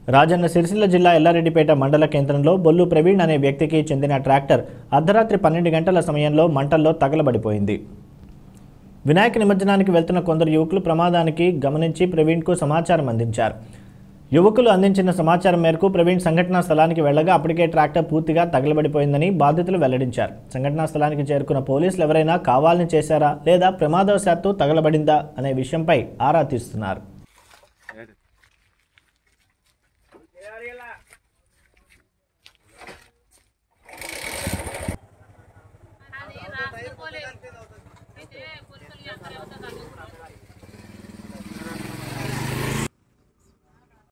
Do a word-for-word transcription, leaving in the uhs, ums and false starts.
రాజన్న సిరిసిల్ల జిల్లా ఎల్లారెడ్డిపేట మండల కేంద్రంలో బొల్లు ప్రవీణ్ అనే వ్యక్తికి చెందిన ట్రాక్టర్ అర్ధరాత్రి పన్నెండు గంటల సమయంలో మంటల్లో తగలబడిపోయింది. వినాయక నిమజ్జనానికి వెళ్తున్న కొందరు యువకులు ప్రమాదానికి గమనించి ప్రవీణ్కు సమాచారం అందించారు. యువకులు అందించిన సమాచారం మేరకు ప్రవీణ్ సంఘటనా స్థలానికి వెళ్లగా అప్పటికే ట్రాక్టర్ పూర్తిగా తగలబడిపోయిందని బాధితులు వెల్లడించారు. సంఘటనా స్థలానికి చేరుకున్న పోలీసులు ఎవరైనా కావాలని చేశారా లేదా ప్రమాదవశాత్తు తగలబడిందా అనే విషయంపై ఆరా తీస్తున్నారు.